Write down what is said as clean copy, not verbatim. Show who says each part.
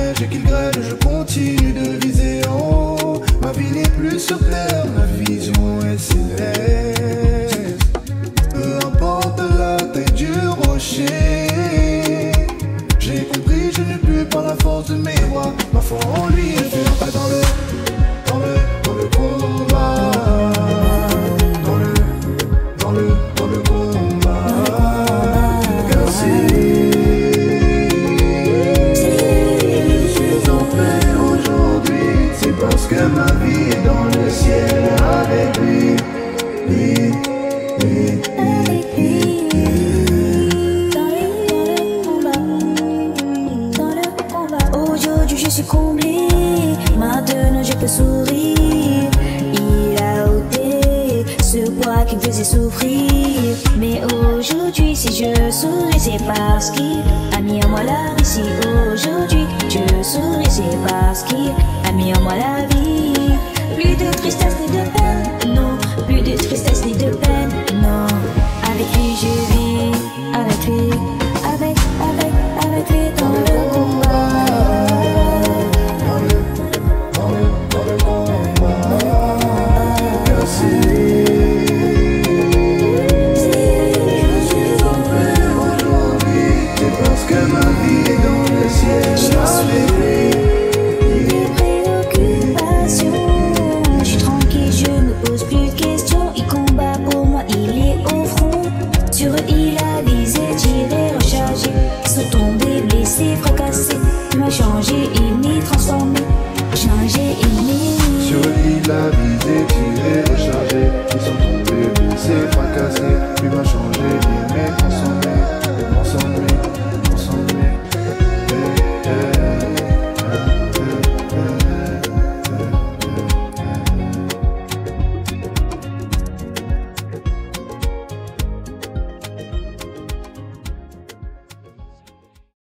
Speaker 1: neige et qu'il grêle, je continue de viser en haut. Ma vie n'est plus sur terre, ma vision est céleste. Peu importe la taille du rocher, j'ai compris, je n'ai plus par la force de mes rois. Ma foi en lui est ferme, pas dans le combat. Dans le combat. Car si je suis en paix aujourd'hui, c'est parce que ma vie est dans le ciel avec lui.
Speaker 2: Aujourd'hui je suis comblée, maintenant je peux sourire. Il a ôté ce poids qui me faisait souffrir. Mais aujourd'hui si je souris c'est parce qu'il a mis en moi la vie. Si aujourd'hui je souris c'est parce qu'il a mis en moi la vie. Plus de tristesse ni de peine, non. Plus de tristesse ni de peine, non. Avec lui je vis, avec lui, avec lui dans le combat.
Speaker 1: Dans le combat. Car si je suis en paix aujourd'hui, c'est parce que ma vie est dans le ciel avec lui.
Speaker 2: Mes préoccupations, je suis tranquille, je me pose plus de questions. Il combat pour moi, il est au front. Sur eux il a visé, tiré, rechargé. Ils sont tombés, blessés, fracassés. Il m'a changé, il m'y transformé. Changé, il m'y.
Speaker 1: Sur lui, il a visé, tiré, rechargé. Ils sont tombés, blessés, fracassés.